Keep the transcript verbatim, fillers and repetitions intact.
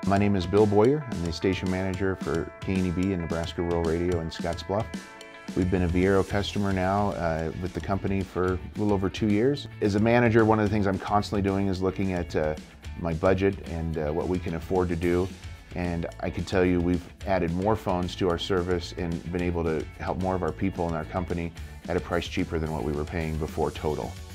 My name is Bill Boyer. I'm the station manager for K N E B and Nebraska Rural Radio in Scottsbluff. We've been a Viaero customer now uh, with the company for a little over two years. As a manager, one of the things I'm constantly doing is looking at uh, my budget and uh, what we can afford to do. And I can tell you we've added more phones to our service and been able to help more of our people in our company at a price cheaper than what we were paying before total.